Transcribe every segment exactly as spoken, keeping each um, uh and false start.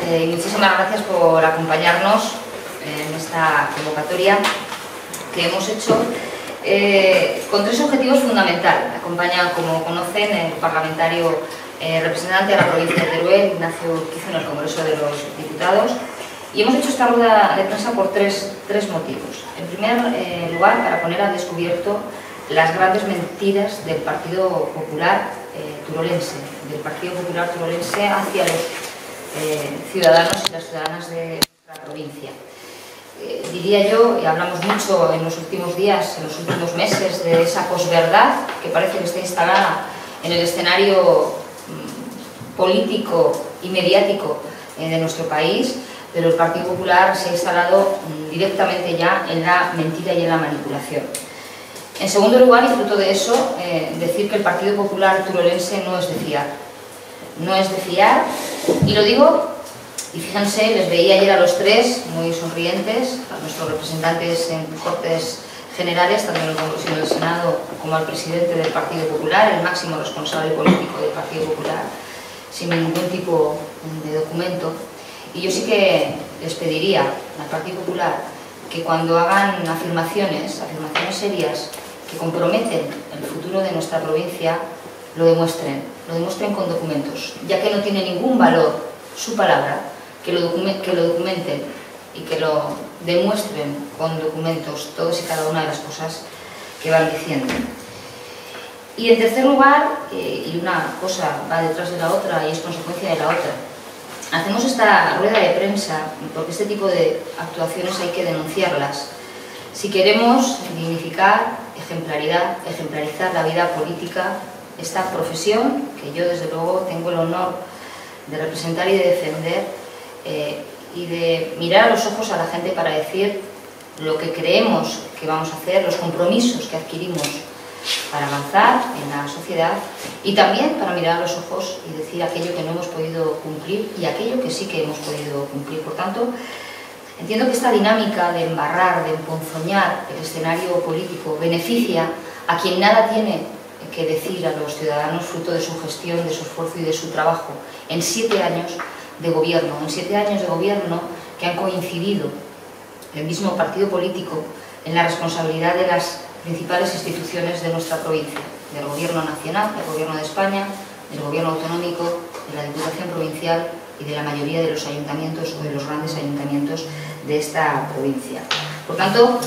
eh, y muchísimas gracias por acompañarnos en esta convocatoria que hemos hecho eh, con tres objetivos fundamentales. Me acompaña, como conocen, el parlamentario eh, representante de la provincia de Teruel, Ignacio Urquizo, en el Congreso de los Diputados, y hemos hecho esta rueda de prensa por tres, tres motivos. En primer eh, lugar, para poner al descubierto las grandes mentiras del Partido Popular eh, turolense, del Partido Popular turolense hacia los eh, ciudadanos y las ciudadanas de la provincia. Eh, diría yo, y hablamos mucho en los últimos días, en los últimos meses, de esa posverdad que parece que está instalada en el escenario mmm, político y mediático eh, de nuestro país, pero el Partido Popular se ha instalado mmm, directamente ya en la mentira y en la manipulación. En segundo lugar, y fruto de eso, eh, decir que el Partido Popular turolense no es de fiar. No es de fiar, y lo digo, y fíjense, les veía ayer a los tres muy sonrientes, a nuestros representantes en Cortes Generales, tanto en el Congreso y en el Senado, como al presidente del Partido Popular, el máximo responsable político del Partido Popular, sin ningún tipo de documento. Y yo sí que les pediría al Partido Popular que cuando hagan afirmaciones, afirmaciones serias, que comprometen el futuro de nuestra provincia, lo demuestren, lo demuestren con documentos, ya que no tiene ningún valor su palabra, que lo, document que lo documenten y que lo demuestren con documentos todas y cada una de las cosas que van diciendo. Y en tercer lugar, eh, y una cosa va detrás de la otra y es consecuencia de la otra, hacemos esta rueda de prensa porque este tipo de actuaciones hay que denunciarlas. Si queremos dignificar, ejemplaridad, ejemplarizar la vida política, esta profesión que yo desde luego tengo el honor de representar y de defender, eh, y de mirar a los ojos a la gente para decir lo que creemos que vamos a hacer, los compromisos que adquirimos para avanzar en la sociedad, y también para mirar a los ojos y decir aquello que no hemos podido cumplir y aquello que sí que hemos podido cumplir. Por tanto, entiendo que esta dinámica de embarrar, de emponzoñar el escenario político beneficia a quien nada tiene que decir a los ciudadanos fruto de su gestión, de su esfuerzo y de su trabajo en siete años de gobierno, en siete años de gobierno que han coincidido el mismo partido político en la responsabilidad de las principales instituciones de nuestra provincia, del Gobierno Nacional, del Gobierno de España, del Gobierno Autonómico, de la Diputación Provincial y de la mayoría de los ayuntamientos o de los grandes ayuntamientos de esta provincia. Por tanto,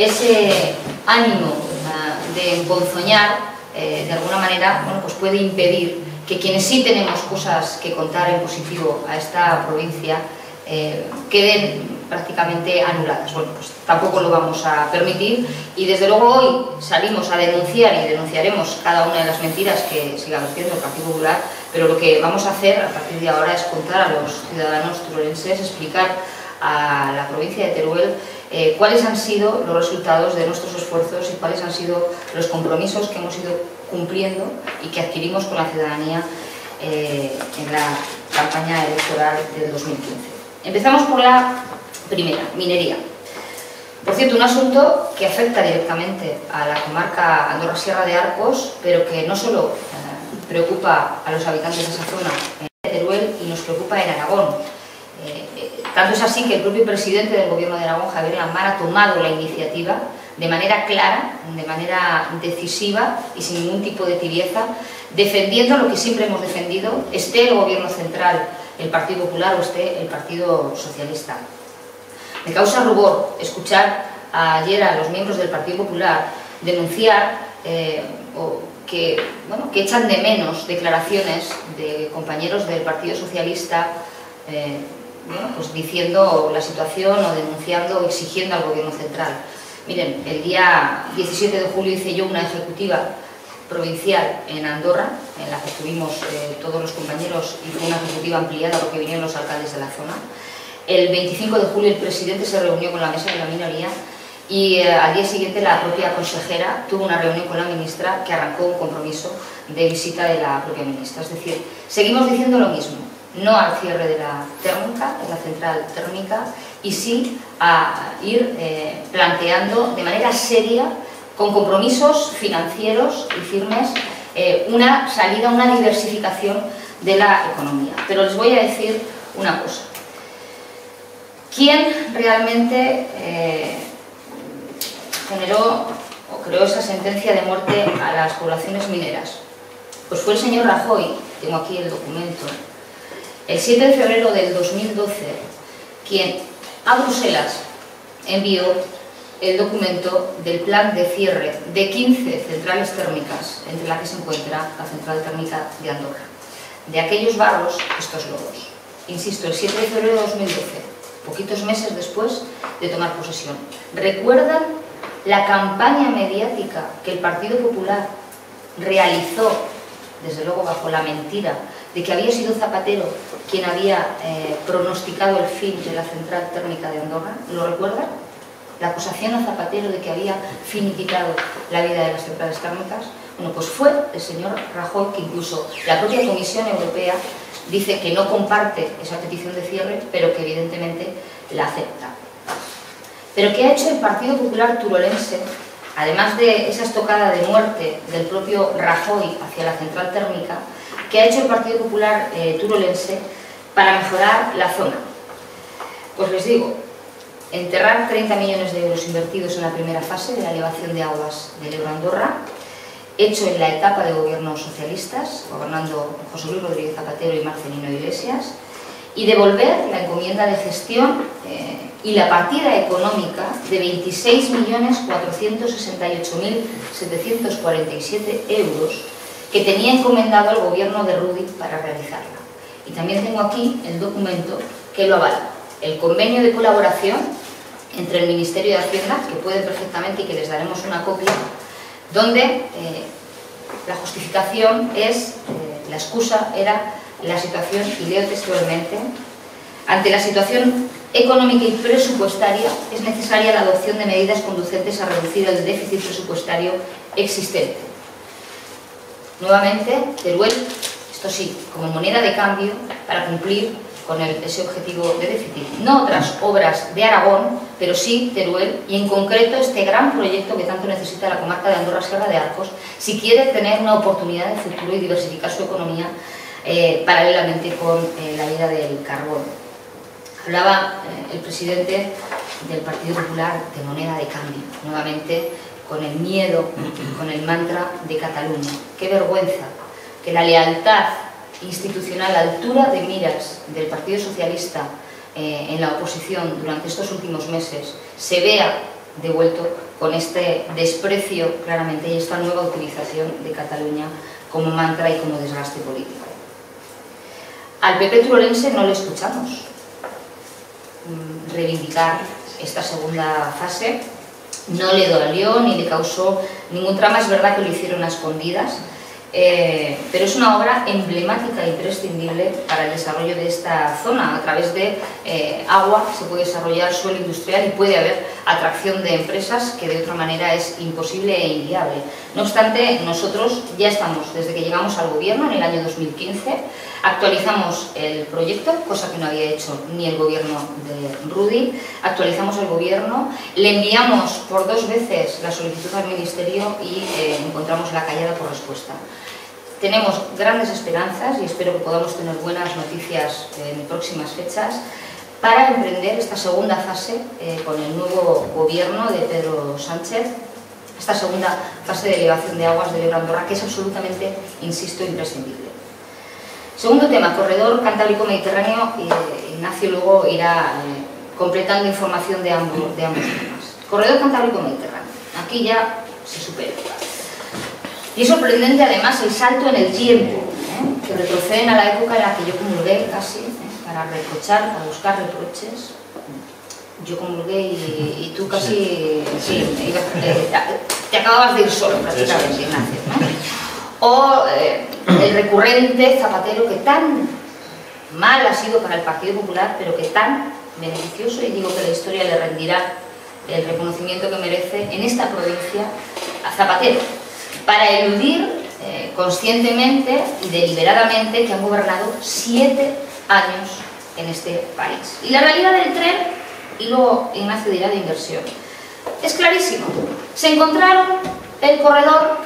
ese ánimo uh, de emponzoñar, eh, de alguna manera, bueno, pues puede impedir que quienes sí tenemos cosas que contar en positivo a esta provincia eh, queden prácticamente anuladas. Bueno, pues tampoco lo vamos a permitir, y desde luego hoy salimos a denunciar y denunciaremos cada una de las mentiras que siga vertiendo el Partido Popular, pero lo que vamos a hacer a partir de ahora es contar a los ciudadanos turolenses, explicar a la provincia de Teruel eh, cuáles han sido los resultados de nuestros esfuerzos y cuáles han sido los compromisos que hemos ido cumpliendo y que adquirimos con la ciudadanía eh, en la campaña electoral del dos mil quince. Empezamos por la primera, minería. Por cierto, un asunto que afecta directamente a la comarca Andorra-Sierra de Arcos, pero que no solo eh, preocupa a los habitantes de esa zona en Teruel y nos preocupa en Aragón. Eh, eh, tanto es así que el propio presidente del Gobierno de Aragón, Javier Lamar, ha tomado la iniciativa de manera clara, de manera decisiva y sin ningún tipo de tibieza, defendiendo lo que siempre hemos defendido, esté el Gobierno central, el Partido Popular, o esté el Partido Socialista. Me causa rubor escuchar ayer a los miembros del Partido Popular denunciar eh, o que, bueno, que echan de menos declaraciones de compañeros del Partido Socialista eh, bueno, pues diciendo la situación o denunciando o exigiendo al Gobierno central. Miren, el día diecisiete de julio hice yo una ejecutiva provincial en Andorra, en la que estuvimos eh, todos los compañeros, y fue una ejecutiva ampliada porque vinieron los alcaldes de la zona. El veinticinco de julio el presidente se reunió con la mesa de la minoría y eh, al día siguiente la propia consejera tuvo una reunión con la ministra que arrancó un compromiso de visita de la propia ministra. Es decir, seguimos diciendo lo mismo, no al cierre de la térmica, de la central térmica, y sí a ir eh, planteando de manera seria, con compromisos financieros y firmes, eh, una salida, una diversificación de la economía. Pero les voy a decir una cosa. ¿Quién realmente eh, generó o creó esa sentencia de muerte a las poblaciones mineras? Pues fue el señor Rajoy, tengo aquí el documento, el siete de febrero del dos mil doce, quien a Bruselas envió el documento del plan de cierre de quince centrales térmicas, entre las que se encuentra la central térmica de Andorra. De aquellos barros, estos lodos. Insisto, el siete de febrero de dos mil doce, poquitos meses después de tomar posesión. ¿Recuerdan la campaña mediática que el Partido Popular realizó, desde luego bajo la mentira, de que había sido Zapatero quien había eh, pronosticado el fin de la central térmica de Andorra? ¿Lo recuerdan? La acusación a Zapatero de que había finiquitado la vida de las centrales térmicas. Bueno, pues fue el señor Rajoy, que incluso la propia Comisión Europea dice que no comparte esa petición de cierre, pero que evidentemente la acepta. Pero ¿qué ha hecho el Partido Popular turolense, además de esa estocada de muerte del propio Rajoy hacia la central térmica? ¿Qué ha hecho el Partido Popular eh, turolense para mejorar la zona? Pues les digo, enterrar treinta millones de euros invertidos en la primera fase de la elevación de aguas del Ebro Andorra, hecho en la etapa de gobiernos socialistas, gobernando José Luis Rodríguez Zapatero y Marcelino Iglesias, y devolver la encomienda de gestión eh, y la partida económica de veintiséis millones cuatrocientos sesenta y ocho mil setecientos cuarenta y siete euros que tenía encomendado al gobierno de Rudy para realizarla. Y también tengo aquí el documento que lo avala, el convenio de colaboración entre el Ministerio de Hacienda, que pueden perfectamente y que les daremos una copia, donde eh, la justificación es, eh, la excusa era la situación, y leo textualmente: ante la situación económica y presupuestaria es necesaria la adopción de medidas conducentes a reducir el déficit presupuestario existente. Nuevamente, Teruel, esto sí, como moneda de cambio para cumplir con el, ese objetivo de déficit. No otras obras de Aragón, pero sí Teruel, y en concreto este gran proyecto que tanto necesita la comarca de Andorra-Sierra de Arcos, si quiere tener una oportunidad de futuro y diversificar su economía eh, paralelamente con eh, la vida del carbón. Hablaba eh, el presidente del Partido Popular de moneda de cambio, nuevamente con el miedo, con el mantra de Cataluña. ¡Qué vergüenza que la lealtad institucional, a la altura de miras del Partido Socialista eh, en la oposición durante estos últimos meses se vea devuelto con este desprecio claramente y esta nueva utilización de Cataluña como mantra y como desgaste político? Al P P turolense no le escuchamos mm, reivindicar esta segunda fase, no le dolió ni le causó ningún trama. Es verdad que lo hicieron a escondidas, Eh, pero es una obra emblemática e imprescindible para el desarrollo de esta zona. A través de eh, agua se puede desarrollar suelo industrial y puede haber atracción de empresas que de otra manera es imposible e inviable. No obstante, nosotros ya estamos, desde que llegamos al gobierno en el año dos mil quince, actualizamos el proyecto, cosa que no había hecho ni el gobierno de Rudy, actualizamos el gobierno, le enviamos por dos veces la solicitud al Ministerio y eh, encontramos la callada por respuesta. Tenemos grandes esperanzas y espero que podamos tener buenas noticias en próximas fechas para emprender esta segunda fase eh, con el nuevo gobierno de Pedro Sánchez, esta segunda fase de elevación de aguas del Ebro Andorra, que es absolutamente, insisto, imprescindible. Segundo tema, corredor Cantábrico-Mediterráneo. Ignacio luego irá eh, completando información de ambos, de ambos temas. Corredor Cantábrico-Mediterráneo. Aquí ya se supera. Y es sorprendente además el salto en el tiempo, ¿eh? que retroceden a la época en la que yo comulgué casi, ¿eh? para reprochar, para buscar reproches. Yo comulgué y, y tú casi sí, eh, te acababas de ir solo prácticamente, Ignacio, ¿no? O eh, el recurrente Zapatero, que tan mal ha sido para el Partido Popular, pero que tan beneficioso, y digo que la historia le rendirá el reconocimiento que merece en esta provincia a Zapatero, para eludir eh, conscientemente y deliberadamente que han gobernado siete años en este país. Y la realidad del tren, y luego Ignacio dirá de inversión, es clarísimo. Se encontraron el corredor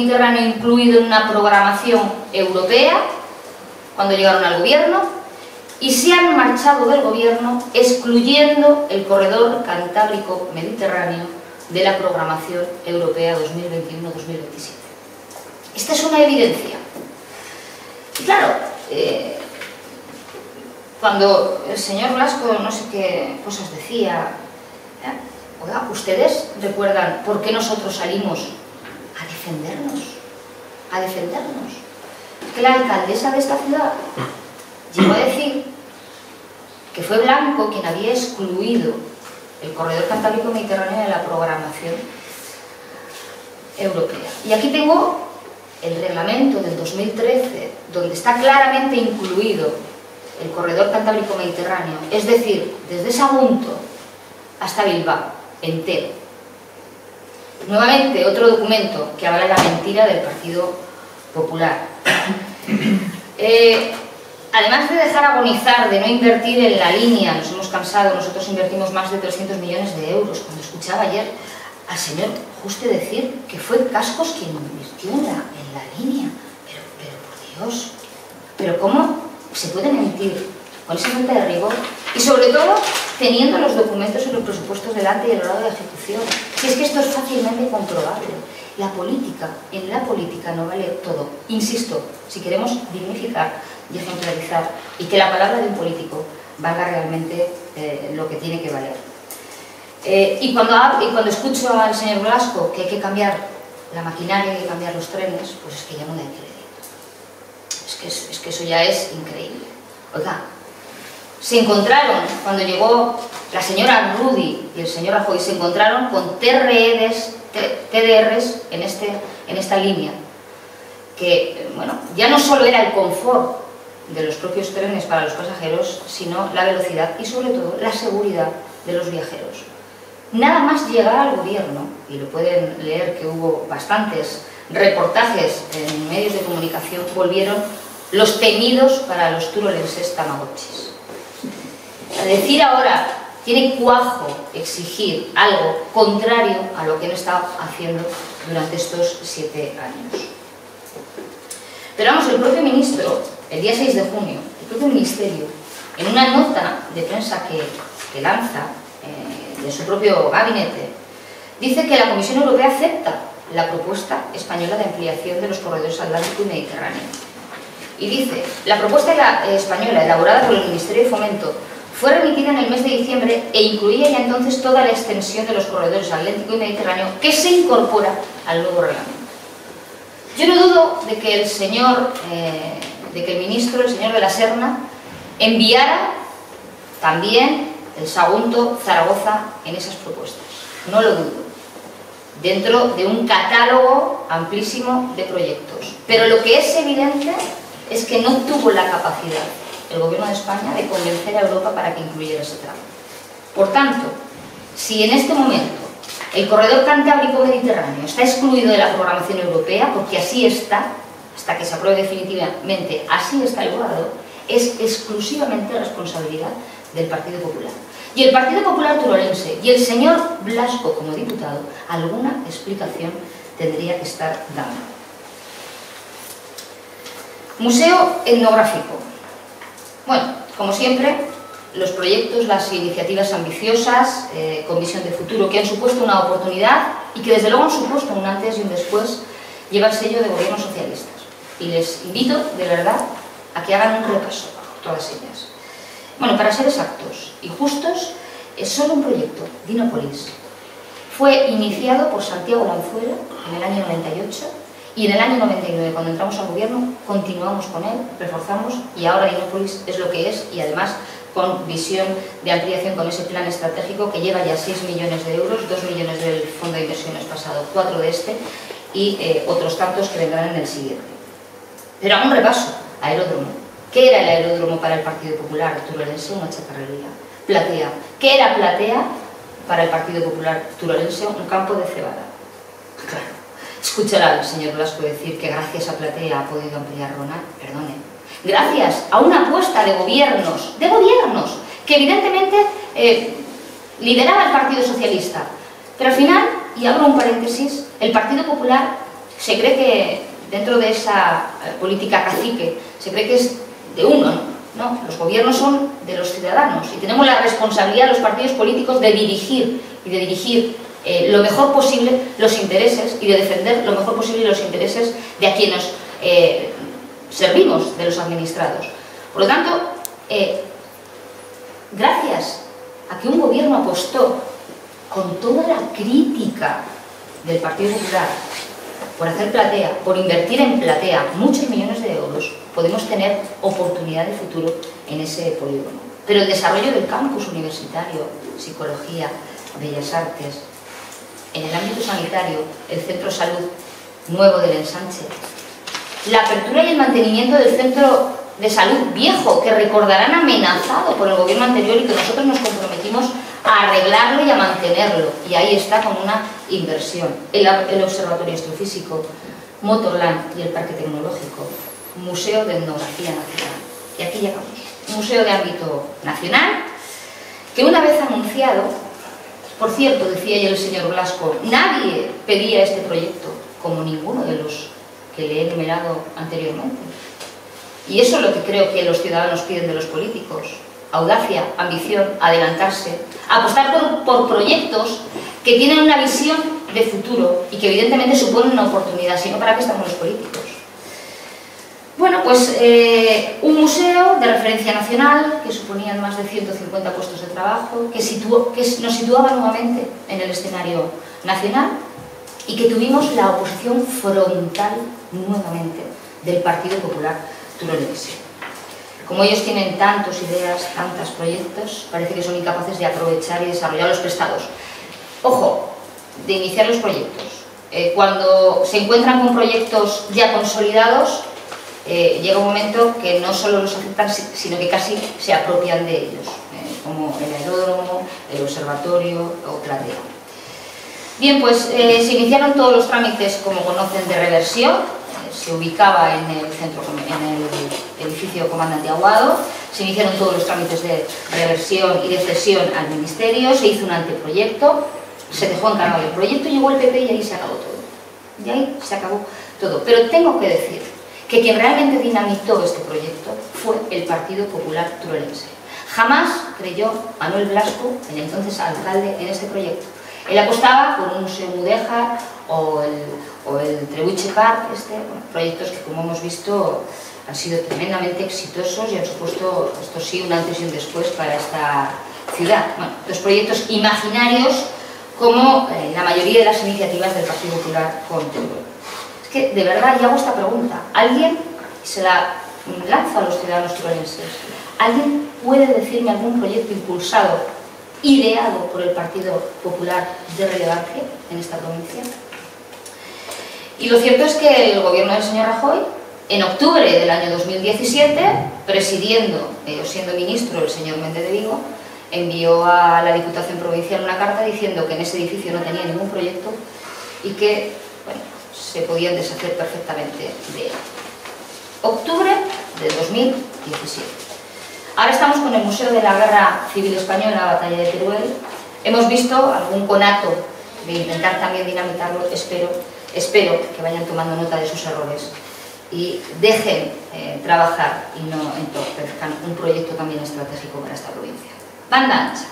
Cantábrico-Mediterráneo incluido en una programación europea cuando llegaron al gobierno, y se han marchado del gobierno excluyendo el corredor Cantábrico-Mediterráneo de la programación europea dos mil veintiuno dos mil veintisiete. Esta es una evidencia. Y claro, eh, cuando el señor Blasco no sé qué cosas decía, ¿eh? Oiga, ¿ustedes recuerdan por qué nosotros salimos a defendernos? A defendernos. Que la alcaldesa de esta ciudad llegó a decir que fue Blanco quien había excluido el corredor Cantábrico-Mediterráneo de la programación europea. Y aquí tengo el reglamento del dos mil trece, donde está claramente incluido el corredor Cantábrico-Mediterráneo, es decir, desde Sagunto hasta Bilbao, entero. Nuevamente, otro documento que avala la mentira del Partido Popular. Eh, además de dejar agonizar, de no invertir en la línea, nos hemos cansado, nosotros invertimos más de trescientos millones de euros. Cuando escuchaba ayer al señor Juste decir que fue Cascos quien invirtió en la, en la línea, pero, pero por Dios, pero ¿cómo se puede mentir con esa falta de rigor? Y sobre todo, teniendo los documentos y los presupuestos delante y el grado de ejecución. Si es que esto es fácilmente comprobable. La política, en la política no vale todo. Insisto, si queremos dignificar y ejemplarizar y que la palabra de un político valga realmente eh, lo que tiene que valer. Eh, y, cuando, y cuando escucho al señor Blasco que hay que cambiar la maquinaria, hay que cambiar los trenes, pues es que ya no da crédito. Es que, es, es que eso ya es increíble. Oiga, se encontraron, cuando llegó la señora Rudy y el señor Rajoy, se encontraron con T R Es, T D Rs en, este, en esta línea, que, bueno, ya no solo era el confort de los propios trenes para los pasajeros, sino la velocidad y sobre todo la seguridad de los viajeros. Nada más llegar al gobierno, y lo pueden leer que hubo bastantes reportajes en medios de comunicación, volvieron los temidos para los turolenses tamagotchis. A decir ahora, tiene cuajo exigir algo contrario a lo que han estado haciendo durante estos siete años. Pero vamos, el propio ministro, el día seis de junio, el propio ministerio, en una nota de prensa que, que lanza eh, de su propio gabinete, dice que la Comisión Europea acepta la propuesta española de ampliación de los corredores Atlántico y Mediterráneo. Y dice, la propuesta española elaborada por el Ministerio de Fomento fue remitida en el mes de diciembre e incluía ya entonces toda la extensión de los corredores Atlántico y Mediterráneo que se incorpora al nuevo reglamento. Yo no dudo de que el señor, eh, de que el ministro, el señor de la Serna, enviara también el Sagunto-Zaragoza en esas propuestas. No lo dudo. Dentro de un catálogo amplísimo de proyectos. Pero lo que es evidente es que no tuvo la capacidad el Gobierno de España de convencer a Europa para que incluyera ese tramo. Por tanto, si en este momento el corredor Cantábrico-Mediterráneo está excluido de la programación europea, porque así está, hasta que se apruebe definitivamente, así está el borrador, es exclusivamente responsabilidad del Partido Popular. Y el Partido Popular turolense y el señor Blasco como diputado, alguna explicación tendría que estar dando. Museo Etnográfico. Bueno, como siempre, los proyectos, las iniciativas ambiciosas, eh, con visión de futuro, que han supuesto una oportunidad y que desde luego han supuesto un antes y un después, lleva el sello de gobiernos socialistas. Y les invito, de verdad, a que hagan un repaso por todas ellas. Bueno, para ser exactos y justos, es solo un proyecto, Dinópolis. Fue iniciado por Santiago Lanzuela en el año noventa y ocho y en el año noventa y nueve, cuando entramos al gobierno, continuamos con él, reforzamos y ahora Dinópolis es lo que es y además con visión de ampliación con ese plan estratégico que lleva ya seis millones de euros, dos millones del Fondo de Inversiones pasado, cuatro de este y eh, otros tantos que vendrán en el siguiente. Pero hago un repaso. Aeródromo. ¿Qué era el aeródromo para el Partido Popular turolense? Una chatarrería. Platea. ¿Qué era Platea para el Partido Popular turolense? Un campo de cebada. Claro. Escuchará al señor Blasco decir que gracias a Platea ha podido ampliar Ronald. Perdone. Gracias a una apuesta de gobiernos, de gobiernos, que evidentemente eh, lideraba el Partido Socialista. Pero al final, y abro un paréntesis, el Partido Popular se cree que, dentro de esa política cacique, se cree que es de uno, ¿no? No, los gobiernos son de los ciudadanos y tenemos la responsabilidad, los partidos políticos, de dirigir y de dirigir eh, lo mejor posible los intereses y de defender lo mejor posible los intereses de a quienes eh, servimos, de los administrados. Por lo tanto, eh, gracias a que un gobierno apostó con toda la crítica del Partido Popular por hacer Platea, por invertir en Platea muchos millones de euros, podemos tener oportunidad de futuro en ese polígono. Pero el desarrollo del campus universitario, psicología, bellas artes, en el ámbito sanitario, el centro de salud nuevo del ensanche, la apertura y el mantenimiento del centro de salud viejo, que recordarán amenazado por el gobierno anterior y que nosotros nos comprometimos a arreglarlo y a mantenerlo, y ahí está con una inversión. El, el Observatorio Astrofísico, Motorland y el Parque Tecnológico, Museo de Etnografía Nacional. Y aquí llegamos. Un museo de ámbito nacional que, una vez anunciado, por cierto, decía ayer el señor Blasco, nadie pedía este proyecto, como ninguno de los que le he enumerado anteriormente. Y eso es lo que creo que los ciudadanos piden de los políticos: audacia, ambición, adelantarse, apostar por, por proyectos que tienen una visión de futuro y que evidentemente suponen una oportunidad, sino ¿para qué estamos los políticos? Bueno, pues eh, un museo de referencia nacional que suponían más de ciento cincuenta puestos de trabajo, que, situó, que nos situaba nuevamente en el escenario nacional y que tuvimos la oposición frontal nuevamente del Partido Popular turolense. Como ellos tienen tantas ideas, tantos proyectos, parece que son incapaces de aprovechar y desarrollar los prestados. Ojo, de iniciar los proyectos. Eh, cuando se encuentran con proyectos ya consolidados, eh, llega un momento que no solo los aceptan, sino que casi se apropian de ellos, eh, como el aeródromo, el observatorio o Platea. Bien, pues eh, se iniciaron todos los trámites, como conocen, de reversión. Eh, se ubicaba en el centro, en el edificio Comandante Aguado. Se iniciaron todos los trámites de reversión y de cesión al Ministerio. Se hizo un anteproyecto. Se dejó encargado el proyecto, llegó el P P y ahí se acabó todo. Y ahí se acabó todo. Pero tengo que decir que quien realmente dinamitó este proyecto fue el Partido Popular turolense. Jamás creyó Manuel Blasco, el entonces alcalde, en este proyecto. Él apostaba por un museo mudéjar o el, o el Trebuchet Park, este, bueno, proyectos que, como hemos visto, han sido tremendamente exitosos y han supuesto, esto sí, un antes y un después para esta ciudad. Bueno, los proyectos imaginarios, como eh, la mayoría de las iniciativas del Partido Popular con Teruel. Es que, de verdad, y hago esta pregunta, ¿alguien, y se la lanzo a los ciudadanos turolenses, ¿alguien puede decirme algún proyecto impulsado, ideado por el Partido Popular de relevancia en esta provincia? Y lo cierto es que el gobierno del señor Rajoy, en octubre del año dos mil diecisiete, presidiendo eh, o siendo ministro el señor Méndez de Vigo, envió a la Diputación Provincial una carta diciendo que en ese edificio no tenía ningún proyecto y que, bueno, se podían deshacer perfectamente de él. Octubre de dos mil diecisiete. Ahora estamos con el Museo de la Guerra Civil Española, la Batalla de Teruel. Hemos visto algún conato de intentar también dinamitarlo. Espero, espero que vayan tomando nota de sus errores y dejen eh, trabajar y no entorpezcan un proyecto también estratégico para esta provincia. Banda ancha.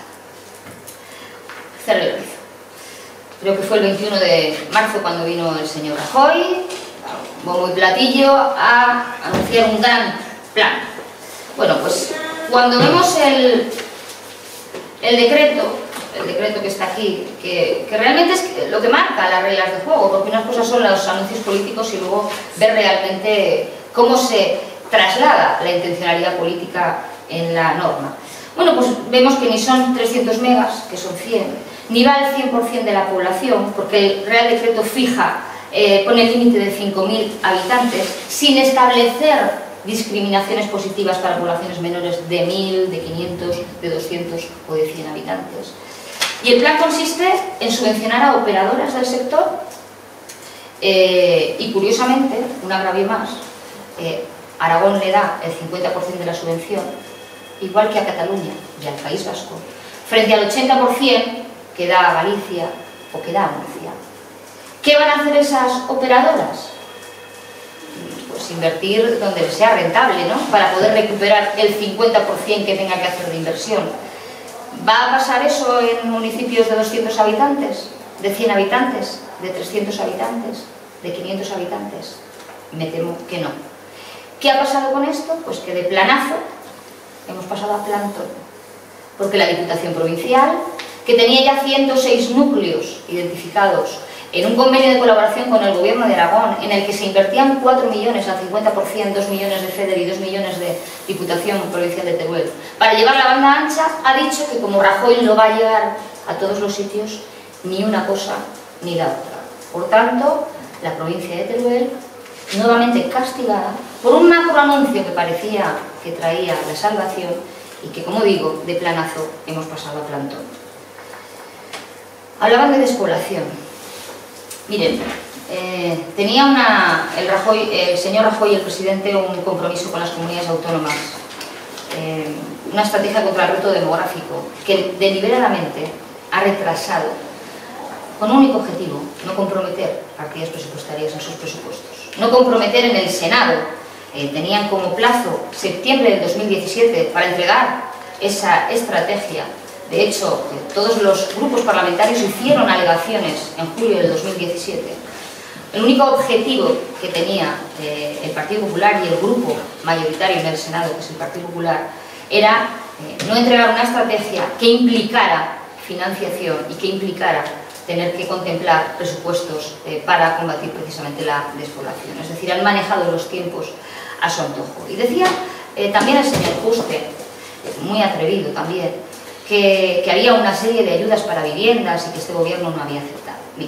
Cerro Rizo. Creo que fue el veintiuno de marzo cuando vino el señor Rajoy, bombo y platillo, a anunciar un gran plan. Bueno, pues cuando vemos el, el decreto, el decreto que está aquí, que, que realmente es lo que marca las reglas de juego, porque unas cosas son los anuncios políticos y luego ver realmente cómo se traslada la intencionalidad política en la norma. Bueno, pues vemos que ni son trescientos megas, que son cien, ni va al cien por cien de la población, porque el Real Decreto fija, eh, pone el límite de cinco mil habitantes, sin establecer discriminaciones positivas para poblaciones menores de mil, de quinientos, de doscientos o de cien habitantes. Y el plan consiste en subvencionar a operadoras del sector eh, y, curiosamente, un agravio más, eh, Aragón le da el cincuenta por cien de la subvención, igual que a Cataluña y al País Vasco, frente al ochenta por cien que da a Galicia o que da a Murcia. ¿Qué van a hacer esas operadoras? Pues pues invertir donde sea rentable, ¿no? Para poder recuperar el cincuenta por cien que tenga que hacer de inversión. ¿Va a pasar eso en municipios de doscientos habitantes, de cien habitantes, de trescientos habitantes, de quinientos habitantes? Me temo que no. ¿Qué ha pasado con esto? Pues que de planazo hemos pasado a plantón, porque la Diputación Provincial, que tenía ya ciento seis núcleos identificados en un convenio de colaboración con el Gobierno de Aragón, en el que se invertían cuatro millones al cincuenta por cien, dos millones de FEDER y dos millones de Diputación Provincial de Teruel, para llevar la banda ancha, ha dicho que como Rajoy lo va a llevar a todos los sitios, ni una cosa ni la otra. Por tanto, la provincia de Teruel, nuevamente castigada por un macro anuncio que parecía que traía la salvación y que, como digo, de planazo hemos pasado a plantón. Hablaban de despoblación. Miren, eh, tenía una, el, Rajoy, el señor Rajoy, el presidente, un compromiso con las comunidades autónomas, eh, una estrategia contra el reto demográfico que deliberadamente ha retrasado con un único objetivo: no comprometer partidas presupuestarias en sus presupuestos, no comprometer en el Senado. Eh, tenían como plazo septiembre del dos mil diecisiete para entregar esa estrategia. De hecho, eh, todos los grupos parlamentarios hicieron alegaciones en julio del dos mil diecisiete. El único objetivo que tenía eh, el Partido Popular y el grupo mayoritario en el Senado, que es el Partido Popular, era eh, no entregar una estrategia que implicara financiación y que implicara tener que contemplar presupuestos eh, para combatir precisamente la despoblación. Es decir, han manejado los tiempos a su antojo. Y decía eh, también el señor Juste, muy atrevido también, que, que había una serie de ayudas para viviendas y que este gobierno no había aceptado. Mira,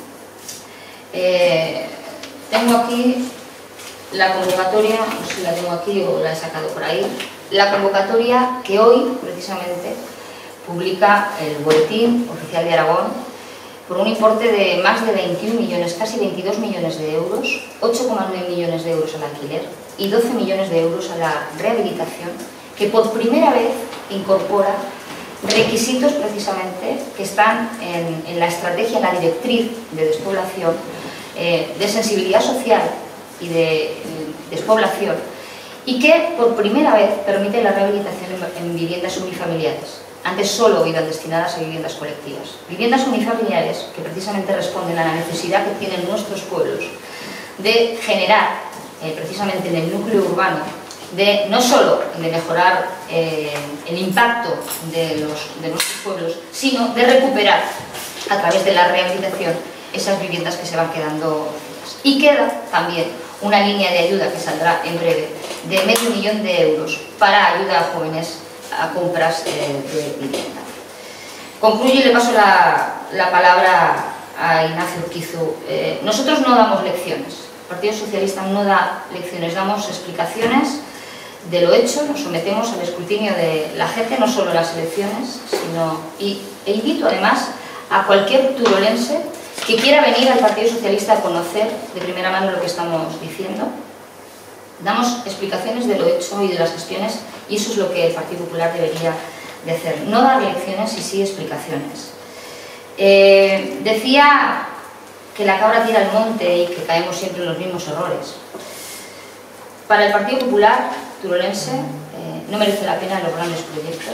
eh, tengo aquí la convocatoria, no sé si la tengo aquí o la he sacado por ahí, la convocatoria que hoy, precisamente, publica el Boletín Oficial de Aragón, por un importe de más de veintiún millones, casi veintidós millones de euros, ocho coma nueve millones de euros al alquiler y doce millones de euros a la rehabilitación, que por primera vez incorpora requisitos precisamente que están en, en la estrategia, en la directriz de despoblación, eh, de sensibilidad social y de eh, despoblación, y que por primera vez permite la rehabilitación en, en viviendas unifamiliares. Antes solo iban destinadas a viviendas colectivas. Viviendas unifamiliares que precisamente responden a la necesidad que tienen nuestros pueblos de generar, eh, precisamente en el núcleo urbano, de no solo de mejorar eh, el impacto de, los, de nuestros pueblos, sino de recuperar a través de la rehabilitación esas viviendas que se van quedando vacías. Y queda también una línea de ayuda que saldrá en breve de medio millón de euros para ayuda a jóvenes a compras eh, de vivienda. Concluyo y le paso la, la palabra a Ignacio Urquizu. Eh, nosotros no damos lecciones, el Partido Socialista no da lecciones, damos explicaciones de lo hecho, nos sometemos al escrutinio de la gente, no solo en las elecciones, sino, y, e invito además a cualquier turolense que quiera venir al Partido Socialista a conocer de primera mano lo que estamos diciendo. Damos explicaciones de lo hecho y de las gestiones, y eso es lo que el Partido Popular debería de hacer, no dar lecciones y sí explicaciones. Eh, decía que la cabra tira al monte y que caemos siempre en los mismos errores. Para el Partido Popular turolense eh, no merece la pena los grandes proyectos.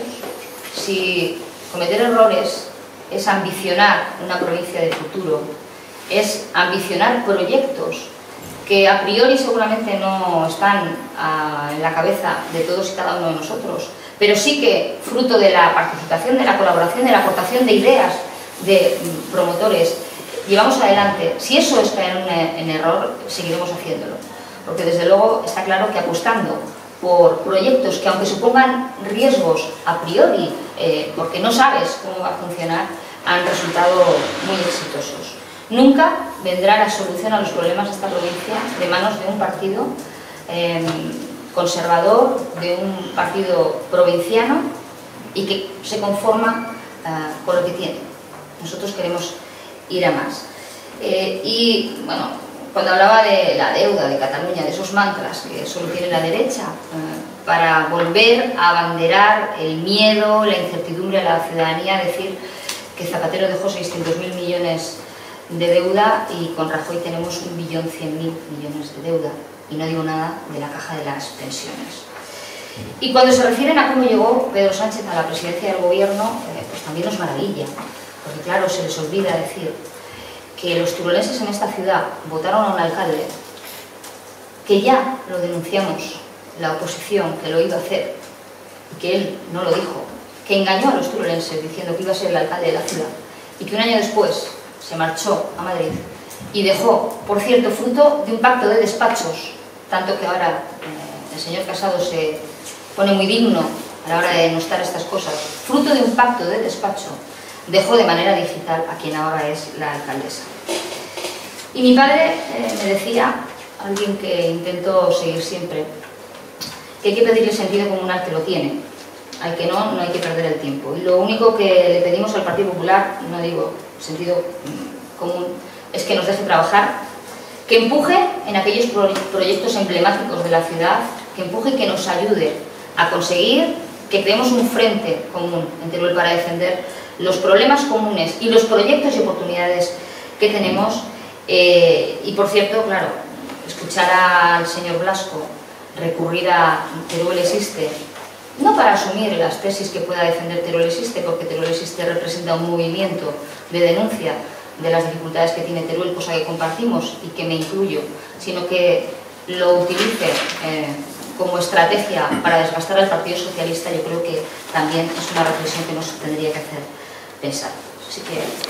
Si cometer errores es ambicionar una provincia de futuro, es ambicionar proyectos que a priori seguramente no están a, en la cabeza de todos y cada uno de nosotros, pero sí que fruto de la participación, de la colaboración, de la aportación de ideas de promotores, llevamos adelante. Si eso está en, un, en error, seguiremos haciéndolo, porque desde luego está claro que apostando por proyectos que, aunque supongan riesgos a priori, eh, porque no sabes cómo va a funcionar, han resultado muy exitosos. Nunca vendrá la solución a los problemas de esta provincia de manos de un partido eh, conservador, de un partido provinciano y que se conforma uh, con lo que tiene. Nosotros queremos ir a más. Eh, y bueno, cuando hablaba de la deuda de Cataluña, de esos mantras que solo tiene la derecha, eh, para volver a abanderar el miedo, la incertidumbre a la ciudadanía, decir que Zapatero dejó seiscientos mil millones de deuda y con Rajoy tenemos un billón cien mil millones de deuda. y no digo nada de la caja de las pensiones. Y cuando se refieren a cómo llegó Pedro Sánchez a la presidencia del gobierno, eh, pues también nos maravilla, porque claro, se les olvida decir que los turolenses en esta ciudad votaron a un alcalde que ya lo denunciamos, la oposición, que lo iba a hacer, y que él no lo dijo, que engañó a los turolenses diciendo que iba a ser el alcalde de la ciudad, y que un año después se marchó a Madrid y dejó, por cierto, fruto de un pacto de despachos, tanto que ahora eh, el señor Casado se pone muy digno a la hora de denostar estas cosas, fruto de un pacto de despacho, dejó de manera digital a quien ahora es la alcaldesa. Y mi padre eh, me decía, alguien que intento seguir siempre, que hay que pedir el sentido común al que lo tiene, al que no, no hay que perder el tiempo. Y lo único que le pedimos al Partido Popular, no digo sentido común, es que nos deje trabajar, que empuje en aquellos proyectos emblemáticos de la ciudad, que empuje y que nos ayude a conseguir que creemos un frente común en Teruel para defender los problemas comunes y los proyectos y oportunidades que tenemos. Eh, y por cierto, claro, escuchar al señor Blasco recurrir a Teruel Existe, no para asumir las tesis que pueda defender Teruel Existe, porque Teruel Existe representa un movimiento de denuncia de las dificultades que tiene Teruel, cosa que compartimos y que me incluyo, sino que lo utilice eh, como estrategia para desgastar al Partido Socialista. Yo creo que también es una reflexión que nos tendría que hacer pensar. Así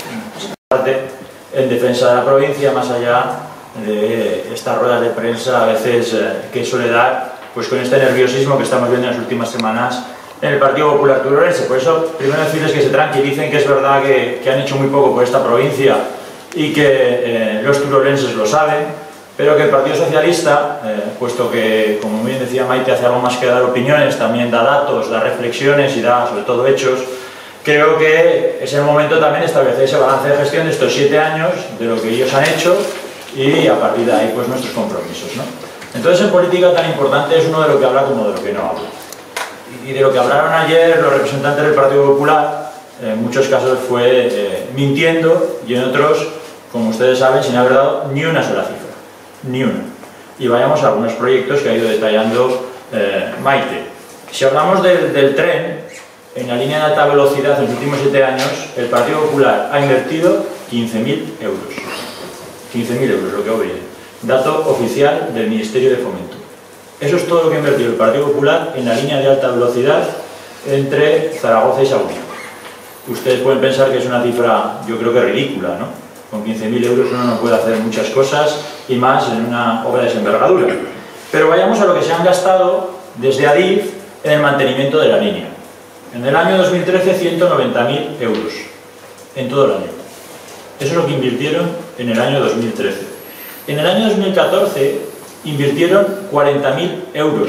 que... En defensa de la provincia, más allá de estas ruedas de prensa a veces eh, que suele dar, pues con este nerviosismo que estamos viendo en las últimas semanas en el Partido Popular Turolense. Por eso, primero decirles que se tranquilicen, que es verdad que, que han hecho muy poco por esta provincia y que eh, los turolenses lo saben, pero que el Partido Socialista, eh, puesto que, como bien decía Maite, hace algo más que dar opiniones, también da datos, da reflexiones y da, sobre todo, hechos. Creo que es el momento también de establecer ese balance de gestión de estos siete años, de lo que ellos han hecho, y a partir de ahí, pues, nuestros compromisos, ¿no? Entonces, en política tan importante es uno de lo que habla como de lo que no habla. Y de lo que hablaron ayer los representantes del Partido Popular, en muchos casos fue eh, mintiendo, y en otros, como ustedes saben, sin haber dado ni una sola cifra, ni una. Y vayamos a algunos proyectos que ha ido detallando eh, Maite. Si hablamos del, del tren, en la línea de alta velocidad en los últimos siete años, el Partido Popular ha invertido quince mil euros. quince mil euros, lo que oye. Dato oficial del Ministerio de Fomento. Eso es todo lo que ha invertido el Partido Popular en la línea de alta velocidad entre Zaragoza y Sagunto. Ustedes pueden pensar que es una cifra, yo creo que ridícula, ¿no? Con quince mil euros uno no puede hacer muchas cosas, y más en una obra de esa envergadura. Pero vayamos a lo que se han gastado desde Adif en el mantenimiento de la línea. En el año dos mil trece, ciento noventa mil euros, en todo el año. Eso es lo que invirtieron en el año dos mil trece. En el año dos mil catorce invirtieron cuarenta mil euros,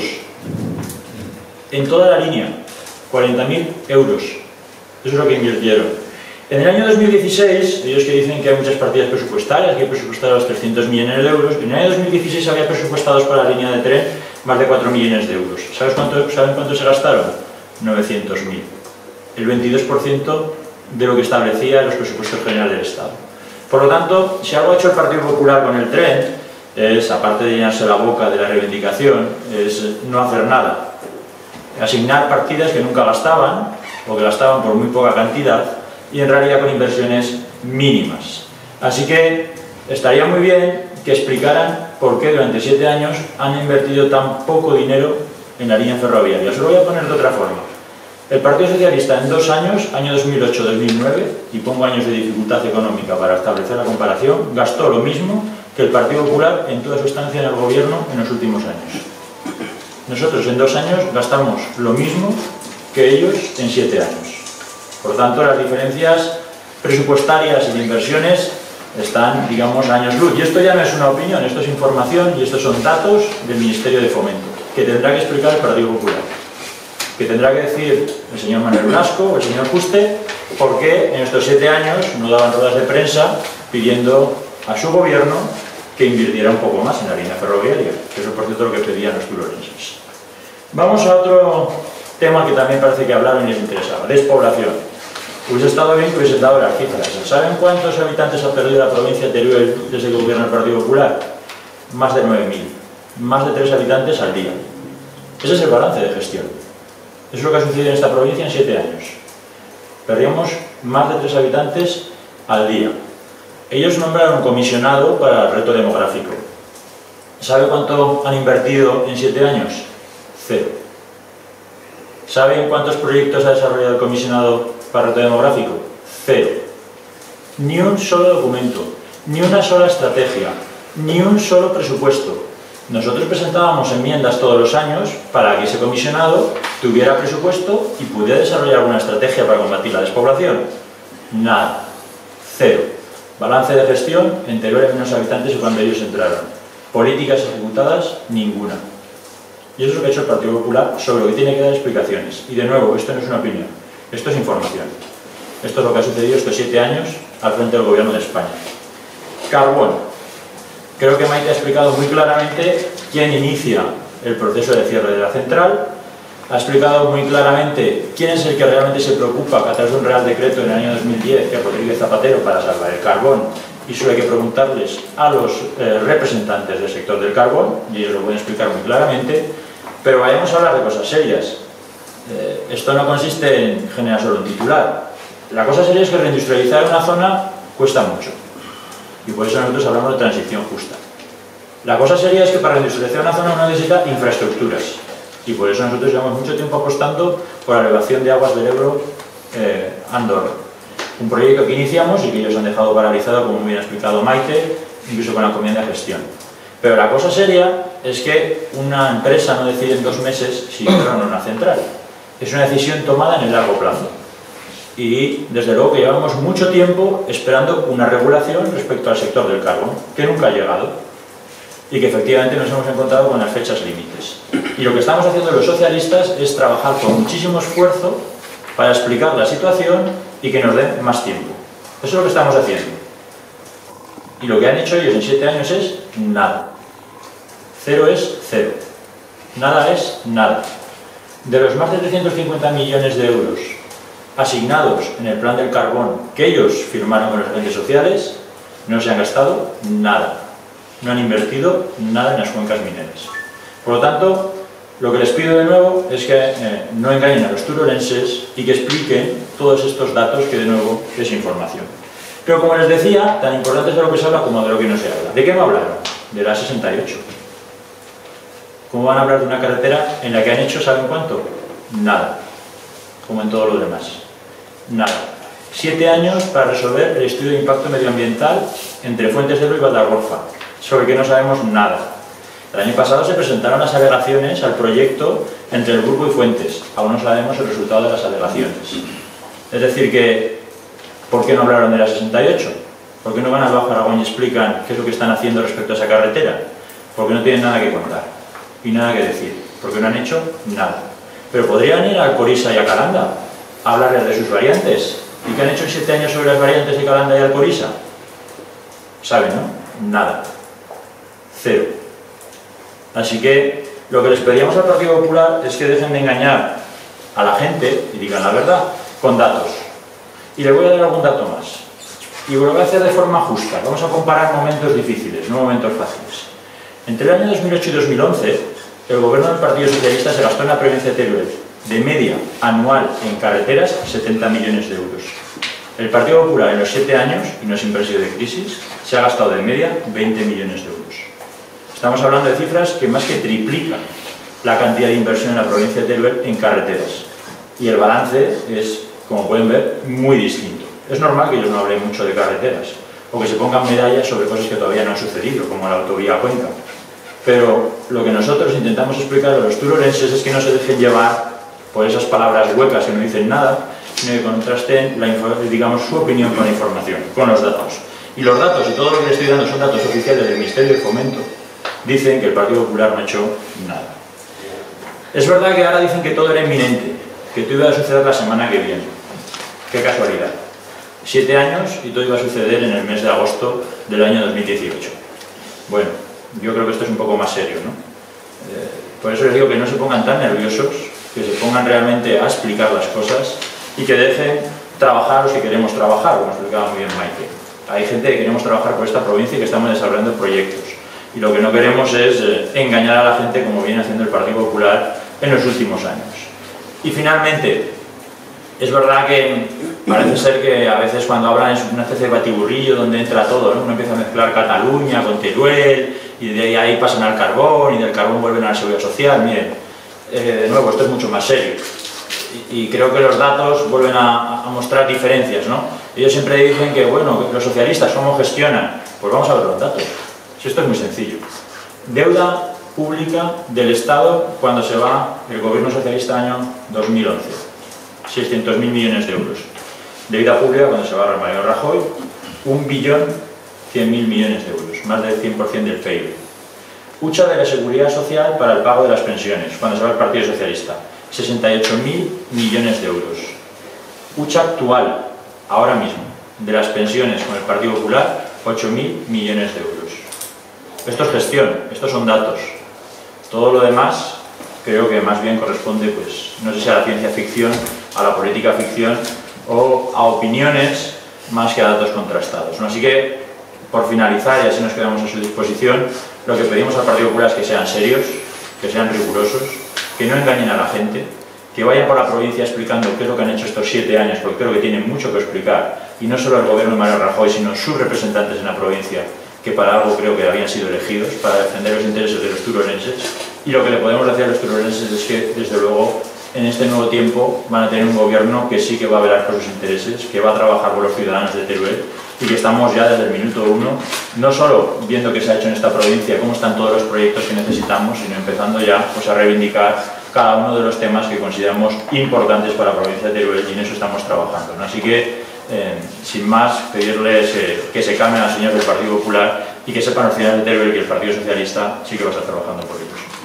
en toda la línea, cuarenta mil euros. Eso es lo que invirtieron. En el año dos mil dieciséis, ellos que dicen que hay muchas partidas presupuestarias, que hay presupuestados trescientos millones de euros, en el año dos mil dieciséis había presupuestados para la línea de tren más de cuatro millones de euros. ¿Sabes cuánto, ¿Saben cuánto se gastaron? novecientos mil, el veintidós por ciento de lo que establecía los presupuestos generales del Estado. Por lo tanto, si algo ha hecho el Partido Popular con el tren, es, aparte de llenarse la boca de la reivindicación, es no hacer nada. Asignar partidas que nunca gastaban, o que gastaban por muy poca cantidad, y en realidad con inversiones mínimas. Así que estaría muy bien que explicaran por qué durante siete años han invertido tan poco dinero en la línea ferroviaria. Os lo voy a poner de otra forma. El Partido Socialista en dos años, año dos mil ocho dos mil nueve, y pongo años de dificultad económica para establecer la comparación, gastó lo mismo que el Partido Popular en toda su estancia en el gobierno en los últimos años. Nosotros en dos años gastamos lo mismo que ellos en siete años. Por tanto, las diferencias presupuestarias y de inversiones están, digamos, años luz. Y esto ya no es una opinión, esto es información y estos son datos del Ministerio de Fomento, que tendrá que explicar el Partido Popular, que tendrá que decir el señor Manuel Blasco o el señor Juste por qué en estos siete años no daban ruedas de prensa pidiendo a su gobierno que invirtiera un poco más en la línea ferroviaria, que eso por cierto es lo que pedían los turolenses. Vamos a otro tema que también parece que hablaron y les interesaba: despoblación. Hubiese estado bien que hubiese dado las cifras. ¿Saben cuántos habitantes ha perdido la provincia de Teruel desde que gobierna el Partido Popular? Más de nueve mil. más de tres habitantes al día. Ese es el balance de gestión. Eso es lo que ha sucedido en esta provincia en siete años. Perdíamos más de tres habitantes al día. Ellos nombraron un comisionado para el reto demográfico. ¿Sabe cuánto han invertido en siete años? Cero. ¿Saben cuántos proyectos ha desarrollado el comisionado para el reto demográfico? Cero. Ni un solo documento, ni una sola estrategia, ni un solo presupuesto. Nosotros presentábamos enmiendas todos los años para que ese comisionado tuviera presupuesto y pudiera desarrollar alguna estrategia para combatir la despoblación. Nada. Cero. Balance de gestión, en Teruel hay menos habitantes que cuando ellos entraron. Políticas ejecutadas, ninguna. Y eso es lo que ha hecho el Partido Popular, sobre lo que tiene que dar explicaciones. Y de nuevo, esto no es una opinión, esto es información. Esto es lo que ha sucedido estos siete años al frente del Gobierno de España. Carbón. Creo que Maite ha explicado muy claramente quién inicia el proceso de cierre de la central. Ha explicado muy claramente quién es el que realmente se preocupa que a través de un Real Decreto en el año dos mil diez, que Rodríguez Zapatero, para salvar el carbón, y eso hay que preguntarles a los eh, representantes del sector del carbón, y ellos lo pueden explicar muy claramente. Pero vayamos a hablar de cosas serias. Eh, esto no consiste en generar solo un titular. La cosa seria es que reindustrializar una zona cuesta mucho. Y por eso nosotros hablamos de transición justa. La cosa seria es que para reindustrializar una zona uno necesita infraestructuras. Y por eso nosotros llevamos mucho tiempo apostando por la elevación de aguas del Ebro eh, Andorra. Un proyecto que iniciamos y que ellos han dejado paralizado, como muy bien ha explicado Maite, incluso con la encomienda de gestión. Pero la cosa seria es que una empresa no decide en dos meses si cierran una central. Es una decisión tomada en el largo plazo. Y desde luego que llevamos mucho tiempo esperando una regulación respecto al sector del carbón, que nunca ha llegado. Y que efectivamente nos hemos encontrado con las fechas límites. Y lo que estamos haciendo los socialistas es trabajar con muchísimo esfuerzo para explicar la situación y que nos den más tiempo. Eso es lo que estamos haciendo. Y lo que han hecho ellos en siete años es nada. Cero es cero. Nada es nada. De los más de trescientos cincuenta millones de euros asignados en el plan del carbón que ellos firmaron con los agentes sociales, no se han gastado nada. No han invertido nada en las cuencas mineras. Por lo tanto, lo que les pido de nuevo es que eh, no engañen a los turolenses y que expliquen todos estos datos, que de nuevo es información. Pero como les decía, tan importante es de lo que se habla como de lo que no se habla. ¿De qué no hablaron? De la sesenta y ocho. ¿Cómo van a hablar de una carretera en la que han hecho, ¿saben cuánto? Nada. Como en todo lo demás. Nada. Siete años para resolver el estudio de impacto medioambiental entre Fuentes de Ebro y Valdarroza, sobre que no sabemos nada. El año pasado se presentaron las alegaciones al proyecto entre el Burgo y Fuentes. Aún no sabemos el resultado de las alegaciones. Es decir que, ¿por qué no hablaron de la sesenta y ocho? ¿Por qué no van al Bajo Aragón y explican qué es lo que están haciendo respecto a esa carretera? Porque no tienen nada que contar y nada que decir. Porque no han hecho nada. Pero podrían ir a Alcorisa y a Calanda a hablarles de sus variantes. ¿Y qué han hecho en siete años sobre las variantes de Calanda y Alcorisa? ¿Saben, no? Nada. Cero. Así que lo que les pedíamos al Partido Popular es que dejen de engañar a la gente y digan la verdad con datos. Y les voy a dar algún dato más. Y lo voy a hacer de forma justa. Vamos a comparar momentos difíciles, no momentos fáciles. Entre el año dos mil ocho y dos mil once, el gobierno del Partido Socialista se gastó en la provincia de Teruel, de media anual en carreteras, setenta millones de euros. El Partido Popular en los siete años, y no sin periodo de crisis, se ha gastado de media veinte millones de euros. Estamos hablando de cifras que más que triplican la cantidad de inversión en la provincia de Teruel en carreteras. Y el balance es, como pueden ver, muy distinto. Es normal que ellos no hablen mucho de carreteras, o que se pongan medallas sobre cosas que todavía no han sucedido, como la autovía Cuenca. Pero lo que nosotros intentamos explicar a los turolenses es que no se dejen llevar por esas palabras huecas que no dicen nada, sino que contrasten la, digamos, su opinión con la información, con los datos. Y los datos, y todo lo que les estoy dando son datos oficiales del Ministerio de Fomento, dicen que el Partido Popular no ha hecho nada. Es verdad que ahora dicen que todo era inminente, que todo iba a suceder la semana que viene. Qué casualidad. Siete años y todo iba a suceder en el mes de agosto del año dos mil dieciocho. Bueno, yo creo que esto es un poco más serio, ¿no? Eh, por eso les digo que no se pongan tan nerviosos, que se pongan realmente a explicar las cosas y que dejen trabajar los que queremos trabajar, como explicaba muy bien Maite. Hay gente que queremos trabajar por esta provincia y que estamos desarrollando proyectos. Y lo que no queremos es eh, engañar a la gente como viene haciendo el Partido Popular en los últimos años. Y finalmente, es verdad que parece ser que a veces cuando hablan es una especie de batiburrillo donde entra todo, ¿no? Uno empieza a mezclar Cataluña con Teruel y de ahí pasan al carbón y del carbón vuelven a la seguridad social. Miren, eh, de nuevo, esto es mucho más serio y, y creo que los datos vuelven a, a mostrar diferencias, ¿no? Ellos siempre dicen que, bueno, los socialistas ¿cómo gestionan? Pues vamos a ver los datos. Si esto es muy sencillo. Deuda pública del Estado cuando se va el gobierno socialista año dos mil once. seiscientos mil millones de euros. Deuda pública cuando se va Mariano Rajoy, un billón cien mil millones de euros, más del cien por cien del P I B. Hucha de la Seguridad Social para el pago de las pensiones, cuando se va el Partido Socialista, sesenta y ocho mil millones de euros. Hucha actual, ahora mismo, de las pensiones con el Partido Popular, ocho mil millones de euros. Esto es gestión, estos son datos. Todo lo demás creo que más bien corresponde, pues, no sé si a la ciencia ficción, a la política ficción o a opiniones más que a datos contrastados, ¿no? Así que, por finalizar, y así nos quedamos a su disposición, lo que pedimos al Partido Popular es que sean serios, que sean rigurosos, que no engañen a la gente, que vayan por la provincia explicando qué es lo que han hecho estos siete años, porque creo que tienen mucho que explicar, y no solo el gobierno de Mariano Rajoy, sino sus representantes en la provincia, que para algo creo que habían sido elegidos, para defender los intereses de los turolenses. Y lo que le podemos decir a los turolenses es que, desde luego, en este nuevo tiempo van a tener un gobierno que sí que va a velar por sus intereses, que va a trabajar por los ciudadanos de Teruel y que estamos ya desde el minuto uno, no solo viendo qué se ha hecho en esta provincia, cómo están todos los proyectos que necesitamos, sino empezando ya pues, a reivindicar cada uno de los temas que consideramos importantes para la provincia de Teruel y en eso estamos trabajando, ¿no? Así que, eh, sin más, pedirles eh, que se calmen a los señores del Partido Popular y que sepan los ciudadanos de Teruel que el Partido Socialista sí que va a estar trabajando por ellos.